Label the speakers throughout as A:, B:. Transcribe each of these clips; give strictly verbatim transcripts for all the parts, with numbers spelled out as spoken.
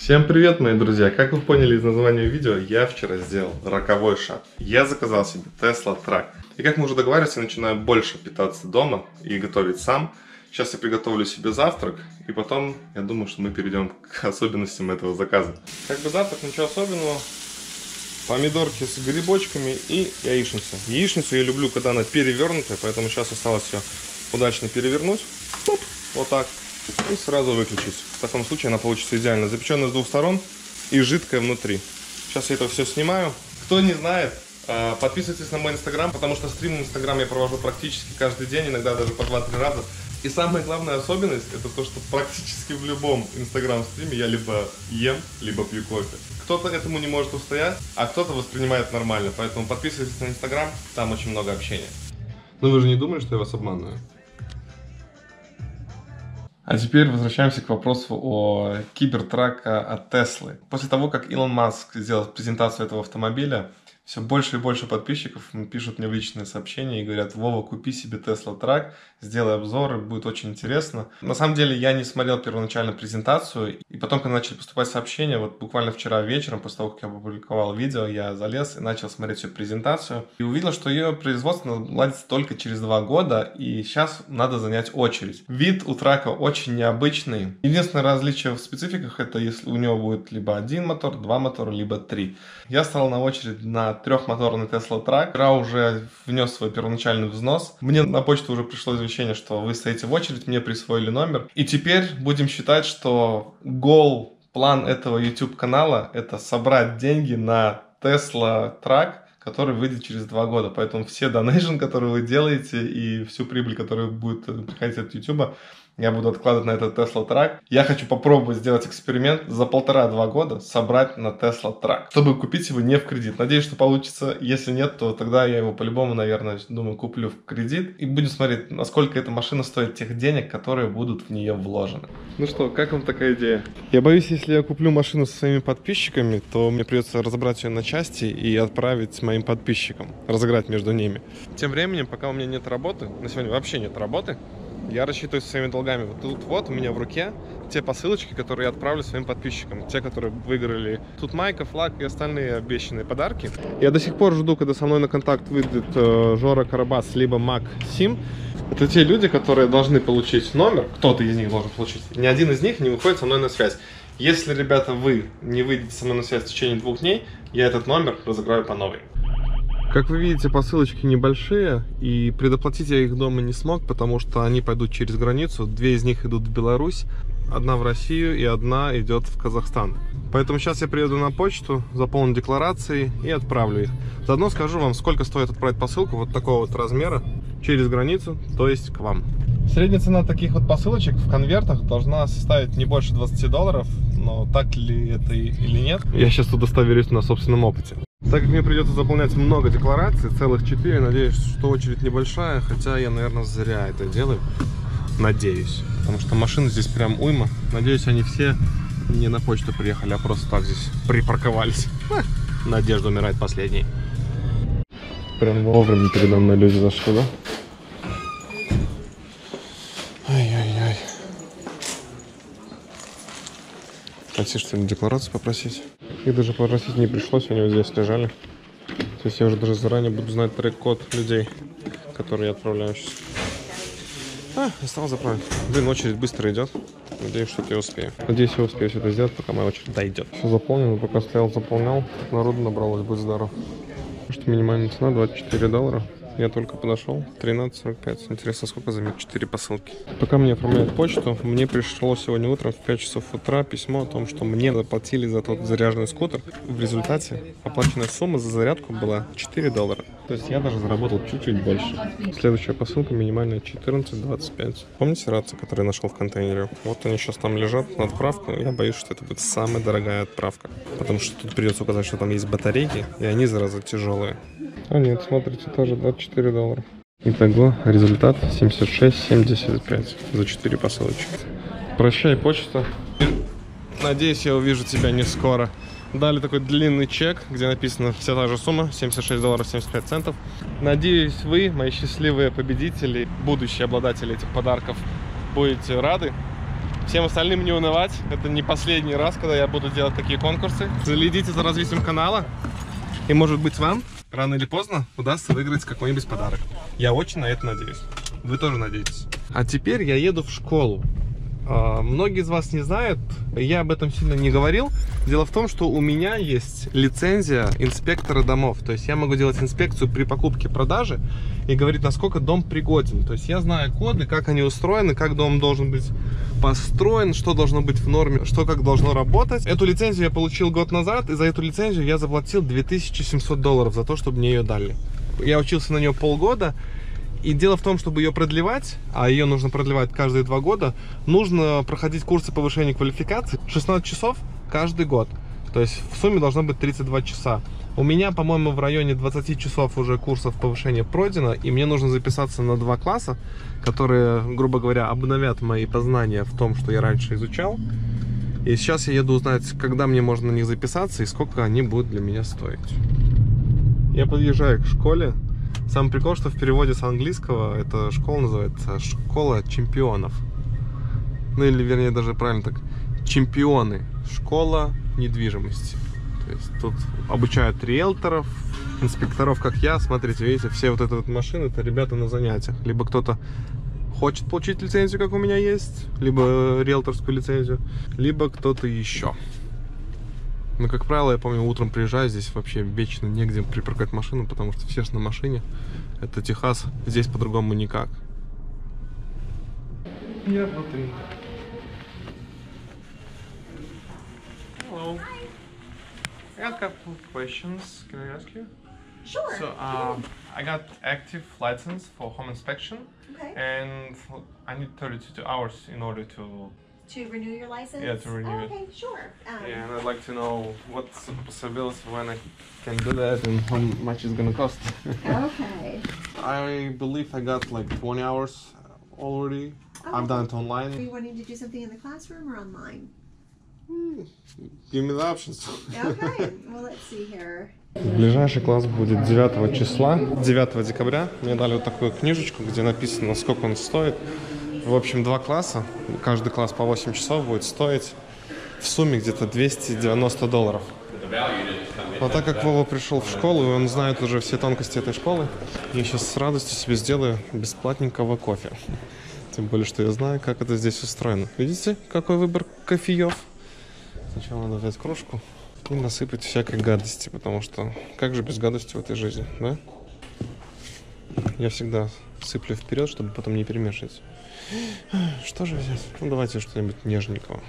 A: Всем привет, мои друзья! Как вы поняли из названия видео, я вчера сделал роковой шаг. Я заказал себе Tesla Truck. И как мы уже договаривались, я начинаю больше питаться дома и готовить сам. Сейчас я приготовлю себе завтрак, и потом, я думаю, что мы перейдем к особенностям этого заказа. Как бы завтрак, ничего особенного. Помидорки с грибочками и яичница. Яичницу я люблю, когда она перевернутая, поэтому сейчас осталось все удачно перевернуть. Оп, вот так. И сразу выключить. В таком случае она получится идеально запеченная с двух сторон и жидкая внутри. Сейчас я это все снимаю. Кто не знает, подписывайтесь на мой инстаграм, потому что стрим в инстаграм я провожу практически каждый день, иногда даже по два-три раза. И самая главная особенность, это то, что практически в любом инстаграм-стриме я либо ем, либо пью кофе. Кто-то этому не может устоять, а кто-то воспринимает нормально. Поэтому подписывайтесь на инстаграм, там очень много общения. Но вы же не думали, что я вас обманываю? А теперь возвращаемся к вопросу о кибертраке от Теслы. После того, как Илон Маск сделал презентацию этого автомобиля, все больше и больше подписчиков пишут мне в личные сообщения и говорят: Вова, купи себе Tesla Truck, сделай обзор, будет очень интересно. На самом деле я не смотрел первоначально презентацию, и потом, когда начали поступать сообщения, вот буквально вчера вечером, после того, как я опубликовал видео, я залез и начал смотреть всю презентацию, и увидел, что ее производство ладится только через два года, и сейчас надо занять очередь. Вид у трака очень необычный. Единственное различие в спецификах — это если у него будет либо один мотор, два мотора, либо три. Я стал на очередь на трехмоторный Tesla Truck. Я уже внес свой первоначальный взнос. Мне на почту уже пришло извещение, что вы стоите в очередь, мне присвоили номер. И теперь будем считать, что гол, план этого YouTube канала — это собрать деньги на Tesla Truck, который выйдет через два года. Поэтому все донейшн, которые вы делаете, и всю прибыль, которая будет приходить от YouTube, я буду откладывать на этот Tesla Truck. Я хочу попробовать сделать эксперимент за полтора-два года собрать на Tesla Truck, чтобы купить его не в кредит. Надеюсь, что получится. Если нет, то тогда я его по-любому, наверное, думаю, куплю в кредит. И будем смотреть, насколько эта машина стоит тех денег, которые будут в нее вложены. Ну что, как вам такая идея? Я боюсь, если я куплю машину со своими подписчиками, то мне придется разобрать ее на части и отправить моим подписчикам, разыграть между ними. Тем временем, пока у меня нет работы, на сегодня вообще нет работы, я рассчитываюсь со своими долгами. Вот тут вот у меня в руке те посылочки, которые я отправлю своим подписчикам. Те, которые выиграли тут майка, флаг и остальные обещанные подарки. Я до сих пор жду, когда со мной на контакт выйдет э, Жора Карабас, либо Максим. Это те люди, которые должны получить номер. Кто-то из них должен получить. Ни один из них не выходит со мной на связь. Если, ребята, вы не выйдете со мной на связь в течение двух дней, я этот номер разыграю по новой. Как вы видите, посылочки небольшие, и предоплатить я их дома не смог, потому что они пойдут через границу. Две из них идут в Беларусь, одна в Россию и одна идет в Казахстан. Поэтому сейчас я приеду на почту, заполню декларации и отправлю их. Заодно скажу вам, сколько стоит отправить посылку вот такого вот размера через границу, то есть к вам. Средняя цена таких вот посылочек в конвертах должна составить не больше двадцати долларов, но так ли это или нет, я сейчас тут удостоверюсь на собственном опыте. Так как мне придется заполнять много деклараций, целых четыре, надеюсь, что очередь небольшая, хотя я, наверное, зря это делаю. Надеюсь, потому что машин здесь прям уйма. Надеюсь, они все не на почту приехали, а просто так здесь припарковались. Ха, надежда умирает последней. Прям вовремя передо мной люди зашли, да? Ай-яй-яй. Хотите что-нибудь декларацию попросить? Их даже попросить не пришлось, они вот здесь лежали. То есть я уже даже заранее буду знать трек-код людей, которые я отправляю сейчас. А, осталось заправить. Блин, очередь быстро идет. Надеюсь, что я успею. Надеюсь, я успею все это сделать, пока моя очередь дойдет. Все заполнено, пока стоял, заполнял. Народу набралось, будь здоров. Что минимальная цена двадцать четыре доллара. Я только подошел. тринадцать сорок пять. Интересно, сколько займет четыре посылки. Пока мне оформляют почту, мне пришло сегодня утром в пять часов утра письмо о том, что мне заплатили за тот заряженный скутер. В результате оплаченная сумма за зарядку была четыре доллара. То есть я даже заработал чуть-чуть больше. Следующая посылка минимальная четырнадцать двадцать пять. Помните рации, которые я нашел в контейнере? Вот они сейчас там лежат на отправку. Я боюсь, что это будет самая дорогая отправка. Потому что тут придется указать, что там есть батарейки, и они, зараза, тяжелые. А нет, смотрите, тоже двадцать четыре доллара. Итого результат семьдесят шесть семьдесят пять за четыре посылочки. Прощай, почта. Надеюсь, я увижу тебя не скоро. Дали такой длинный чек, где написано вся та же сумма, семьдесят шесть долларов семьдесят пять центов. Надеюсь, вы, мои счастливые победители, будущие обладатели этих подарков, будете рады. Всем остальным не унывать. Это не последний раз, когда я буду делать такие конкурсы. Следите за развитием канала. И может быть вам рано или поздно удастся выиграть какой-нибудь подарок. Я очень на это надеюсь. Вы тоже надеетесь. А теперь я еду в школу. Многие из вас не знают, я об этом сильно не говорил. Дело в том, что у меня есть лицензия инспектора домов. То есть я могу делать инспекцию при покупке-продаже и говорить, насколько дом пригоден. То есть я знаю коды, как они устроены, как дом должен быть построен, что должно быть в норме, что как должно работать. Эту лицензию я получил год назад, и за эту лицензию я заплатил две тысячи семьсот долларов за то, чтобы мне ее дали. Я учился на нее полгода. И дело в том, чтобы ее продлевать, а ее нужно продлевать каждые два года, нужно проходить курсы повышения квалификации шестнадцать часов каждый год. То есть в сумме должно быть тридцать два часа. У меня, по-моему, в районе двадцати часов уже курсов повышения пройдено, и мне нужно записаться на два класса, которые, грубо говоря, обновят мои познания в том, что я раньше изучал. И сейчас я еду узнать, когда мне можно на них записаться и сколько они будут для меня стоить. Я подъезжаю к школе. Самый прикол, что в переводе с английского эта школа называется «Школа чемпионов». Ну или, вернее, даже правильно так, «Чемпионы». Школа недвижимости. То есть тут обучают риэлторов, инспекторов, как я. Смотрите, видите, все вот эти вот машины, это ребята на занятиях. Либо кто-то хочет получить лицензию, как у меня есть, либо риэлторскую лицензию, либо кто-то еще. Но, как правило, я помню, утром приезжаю, здесь вообще вечно негде припарковать машину, потому что все же на машине. Это Техас, здесь по-другому никак. Я внутри. Hello. I got a couple of questions. Can I ask you?
B: Sure.
A: So, uh, I got active license for home inspection,
B: Okay.
A: and I need thirty-two hours in order to.
B: To renew your license?
A: Yeah, to renew
B: oh,
A: it.
B: Okay, sure. Um,
A: Yeah, and I'd like to know what's the possibility when I can do that and how much it's gonna cost.
B: Okay.
A: I believe I got like twenty hours already.
B: Oh,
A: I've done it
B: Are
A: online.
B: you wanting to do something in the classroom or online?
A: Give me the options.
B: Okay, well, let's see here.
A: Ближайший класс будет девятого числа, девятого декабря. Мне дали вот такую книжечку, где написано, сколько он стоит. В общем, два класса, каждый класс по восемь часов будет стоить в сумме где-то двести девяносто долларов. Но так как Вова пришел в школу, и он знает уже все тонкости этой школы, я сейчас с радостью себе сделаю бесплатненького кофе. Тем более, что я знаю, как это здесь устроено. Видите, какой выбор кофеев? Сначала надо взять кружку и насыпать всякой гадости, потому что как же без гадости в этой жизни, да? Я всегда сыплю вперед, чтобы потом не перемешивать. Что же взять? Ну, давайте что-нибудь нежненького.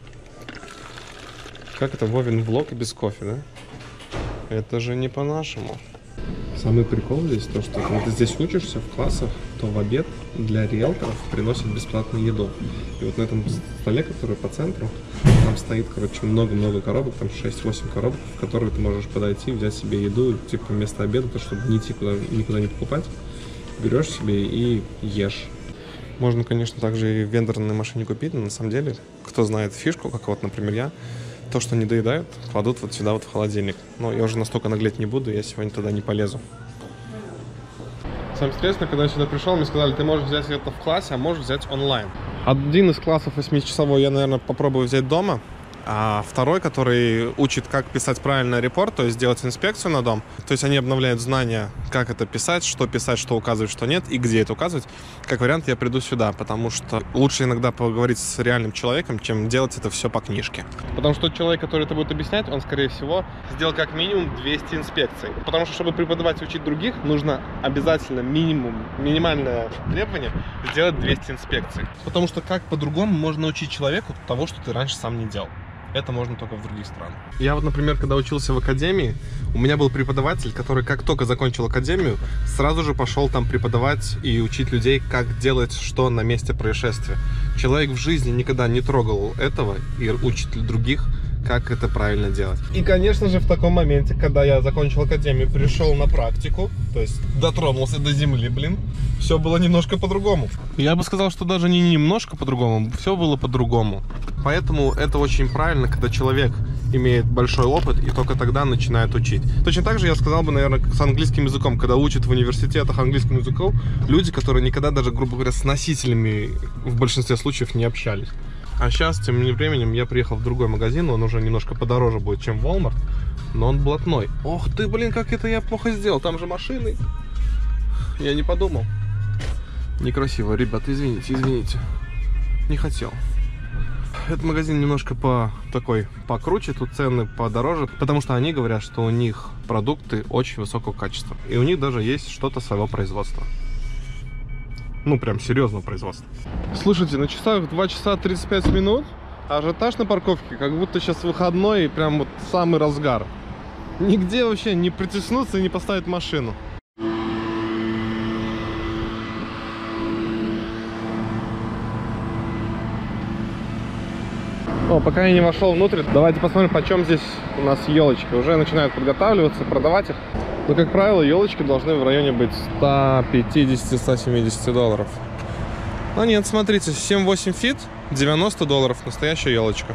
A: Как это Вовин влог и без кофе, да? Это же не по-нашему. Самый прикол здесь то, что когда ты здесь учишься в классах, то в обед для риэлторов приносят бесплатную еду. И вот на этом столе, который по центру, там стоит, короче, много-много коробок, там шесть-восемь коробок, в которые ты можешь подойти, взять себе еду, типа вместо обеда, то, чтобы не идти куда, никуда не покупать, берешь себе и ешь. Можно, конечно, также и в вендорной машине купить, но на самом деле, кто знает фишку, как вот, например, я, то, что не доедают, кладут вот сюда вот в холодильник. Но я уже настолько наглеть не буду, я сегодня туда не полезу. Самое интересное, когда я сюда пришел, мне сказали, ты можешь взять это в классе, а можешь взять онлайн. Один из классов восьмичасовой я, наверное, попробую взять дома. А второй, который учит, как писать правильно репорт, то есть делать инспекцию на дом. То есть они обновляют знания, как это писать, что писать, что указывать, что нет, и где это указывать. Как вариант, я приду сюда, потому что лучше иногда поговорить с реальным человеком, чем делать это все по книжке. Потому что тот человек, который это будет объяснять, он, скорее всего, сделал как минимум двести инспекций. Потому что, чтобы преподавать и учить других, нужно обязательно минимум, минимальное требование сделать двести инспекций. Потому что как по-другому можно учить человеку того, что ты раньше сам не делал. Это можно только в других странах. Я вот, например, когда учился в академии, у меня был преподаватель, который как только закончил академию, сразу же пошел там преподавать и учить людей, как делать что на месте происшествия. Человек в жизни никогда не трогал этого и учит других, как это правильно делать. И, конечно же, в таком моменте, когда я закончил академию, пришел на практику, то есть дотронулся до земли, блин, все было немножко по-другому. Я бы сказал, что даже не немножко по-другому, все было по-другому. Поэтому это очень правильно, когда человек имеет большой опыт и только тогда начинает учить. Точно так же я сказал бы, наверное, с английским языком, когда учат в университетах английскому языку люди, которые никогда даже, грубо говоря, с носителями в большинстве случаев не общались. А сейчас, тем временем, я приехал в другой магазин. Он уже немножко подороже будет, чем Walmart. Но он блатной. Ох ты, блин, как это я плохо сделал. Там же машины. Я не подумал. Некрасиво, ребята, извините, извините. Не хотел. Этот магазин немножко по такой покруче, тут цены подороже, потому что они говорят, что у них продукты очень высокого качества. И у них даже есть что-то своего производства. Ну, прям серьезного производства. Слушайте, на часах два часа тридцать пять минут. Ажиотаж на парковке, как будто сейчас выходной и прям вот самый разгар. Нигде вообще не притиснуться и не поставить машину. О, пока я не вошел внутрь, давайте посмотрим, почем здесь у нас елочки. Уже начинают подготавливаться, продавать их. Но, как правило, елочки должны в районе быть сто пятьдесят — сто семьдесят долларов. Но нет, смотрите, семь-восемь фит, девяносто долларов, настоящая елочка.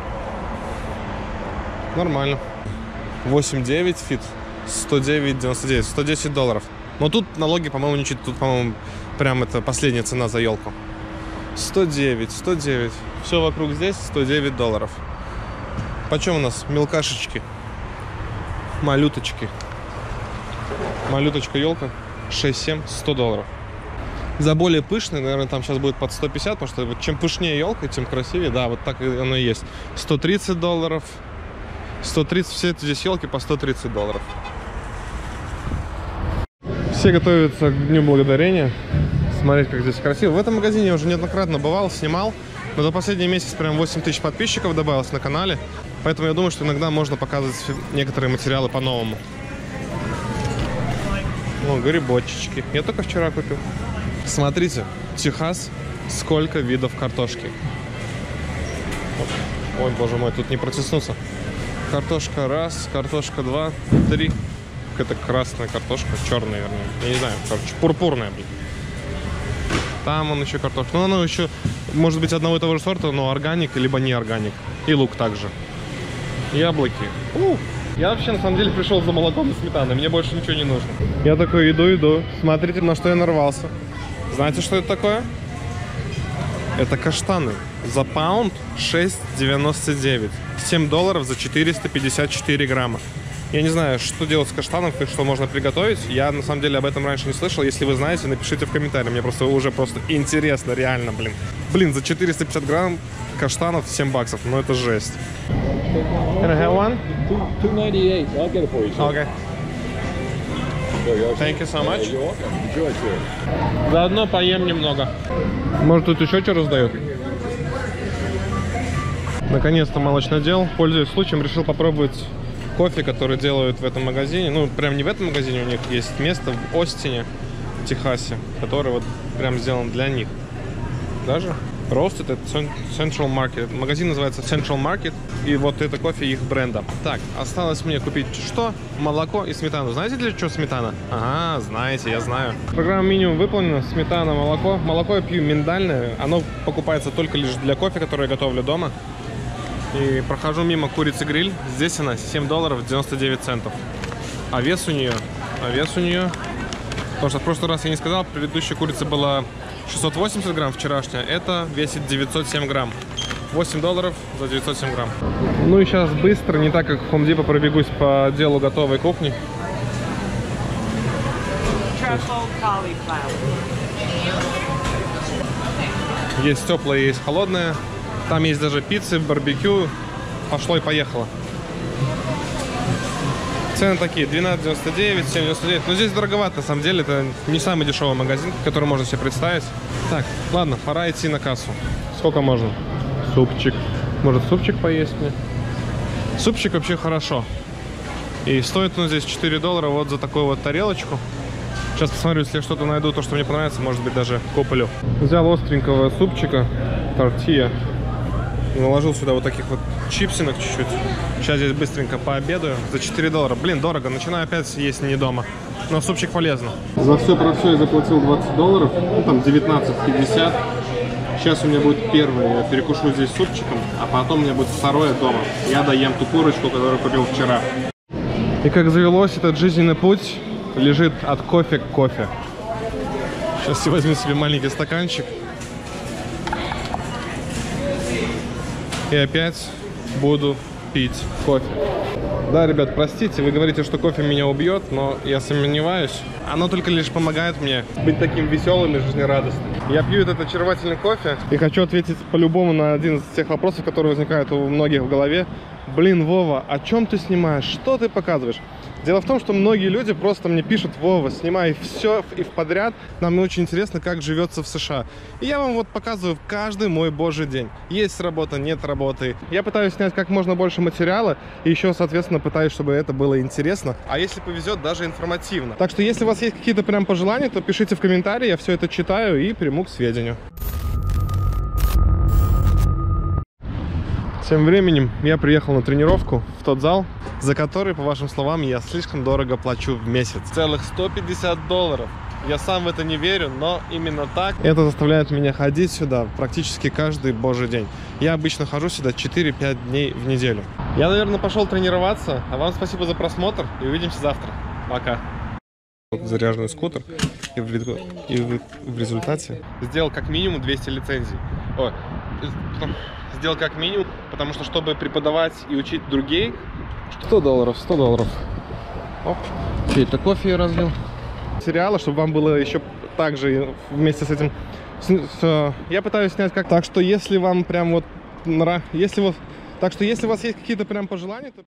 A: Нормально. восемь-девять фит, сто девять девяносто девять, сто десять долларов. Но тут налоги, по-моему, не чуть, тут, по-моему, прям это последняя цена за елку. сто девять, сто девять. Все вокруг здесь сто девять долларов. Почем у нас мелкашечки? Малюточки. Малюточка елка шесть-семь, сто долларов. За более пышный, наверное, там сейчас будет под сто пятьдесят, потому что вот чем пышнее елка, тем красивее. Да, вот так оно и есть. сто тридцать долларов. сто тридцать, все здесь елки по сто тридцать долларов. Все готовятся к Дню Благодарения. Смотреть, как здесь красиво. В этом магазине я уже неоднократно бывал, снимал. Но за последний месяц прям восемь тысяч подписчиков добавилось на канале. Поэтому я думаю, что иногда можно показывать некоторые материалы по-новому. О, грибочечки. Я только вчера купил. Смотрите, Техас, сколько видов картошки. Ой, боже мой, тут не протиснуться. Картошка раз, картошка два, три. Это красная картошка, черная, вернее. Я не знаю, короче, пурпурная, блин. Там он еще картошка. Ну, оно еще, может быть, одного и того же сорта, но органик, либо не органик. И лук также. Яблоки. У! Я вообще, на самом деле, пришел за молоком и сметаной. Мне больше ничего не нужно. Я такой иду, иду. Смотрите, на что я нарвался. Знаете, что это такое? Это каштаны. За паунд шесть девяносто девять. семь долларов за четыреста пятьдесят четыре грамма. Я не знаю, что делать с каштаном, что можно приготовить. Я, на самом деле, об этом раньше не слышал. Если вы знаете, напишите в комментарии. Мне просто уже просто интересно, реально, блин. Блин, за четыреста пятьдесят грамм каштанов семь баксов. Ну, это жесть. Can I have one?
C: two ninety-eight. I'll get it for you.
A: Okay. Thank you so much.
C: You're welcome. Enjoy, sir.
A: Заодно поем немного. Может, тут еще что раздают? Наконец-то молочнодел. Пользуясь случаем, решил попробовать кофе, который делают в этом магазине. Ну, прям не в этом магазине, у них есть место в Остине, в Техасе, который вот прям сделан для них. Даже Roasted, это Central Market. Магазин называется Central Market. И вот это кофе их бренда. Так, осталось мне купить что? Молоко и сметану. Знаете, для чего сметана? Ага, знаете, я знаю. Программа минимум выполнена. Сметана, молоко. Молоко я пью миндальное. Оно покупается только лишь для кофе, который я готовлю дома. И прохожу мимо курицы гриль. Здесь она семь долларов девяносто девять центов. А вес у нее, а вес у нее, потому что в прошлый раз я не сказал, предыдущая курица была шестьсот восемьдесят грамм, вчерашняя. Это весит девятьсот семь грамм. восемь долларов за девятьсот семь грамм. Ну и сейчас быстро, не так как в Home Depot, пробегусь по делу готовой кухни. Есть теплая, есть холодная. Там есть даже пиццы, барбекю. Пошло и поехало. Цены такие: двенадцать девяносто девять, семь девяносто девять. Но здесь дороговато, на самом деле. Это не самый дешевый магазин, который можно себе представить. Так, ладно, пора идти на кассу. Сколько можно? Супчик. Может, супчик поесть мне? Супчик вообще хорошо. И стоит он здесь четыре доллара вот за такую вот тарелочку. Сейчас посмотрю, если я что-то найду, то, что мне понравится, может быть, даже куплю. Взял остренького супчика, тортилья. Наложил сюда вот таких вот чипсинок чуть-чуть. Сейчас здесь быстренько пообедаю. За четыре доллара. Блин, дорого. Начинаю опять есть не дома. Но супчик полезно. За все про все я заплатил двадцать долларов. Ну, там девятнадцать пятьдесят. Сейчас у меня будет первое. Я перекушу здесь супчиком. А потом у меня будет второе дома. Я доем ту курочку, которую купил вчера. И как завелось, этот жизненный путь лежит от кофе к кофе. Сейчас я возьму себе маленький стаканчик. и опять буду пить кофе. Да, ребят, простите, вы говорите, что кофе меня убьет, но я сомневаюсь. Оно только лишь помогает мне быть таким веселым и жизнерадостным. Я пью этот очаровательный кофе и хочу ответить по-любому на один из тех вопросов, которые возникают у многих в голове. Блин, Вова, о чем ты снимаешь? Что ты показываешь? Дело в том, что многие люди просто мне пишут: Вова, снимай все и в подряд. Нам очень интересно, как живется в США. И я вам вот показываю каждый мой божий день. Есть работа, нет работы. Я пытаюсь снять как можно больше материала. И еще, соответственно, пытаюсь, чтобы это было интересно. А если повезет, даже информативно. Так что, если у вас есть какие-то прям пожелания, то пишите в комментарии. Я все это читаю и приму к сведению. Тем временем я приехал на тренировку в тот зал, за который, по вашим словам, я слишком дорого плачу в месяц. Целых сто пятьдесят долларов. Я сам в это не верю, но именно так. Это заставляет меня ходить сюда практически каждый божий день. Я обычно хожу сюда четыре-пять дней в неделю. Я, наверное, пошел тренироваться. А вам спасибо за просмотр и увидимся завтра. Пока. Заряженный скутер, и в, и в, в результате сделал как минимум двести лицензий. О, сделал как минимум, потому что, чтобы преподавать и учить других, сто долларов, сто долларов. Оп, чей-то кофе я разлил. Сериала, чтобы вам было еще так же вместе с этим. С, с, я пытаюсь снять как так, что если вам прям вот нра, если вот, так что если у вас есть какие-то прям пожелания, то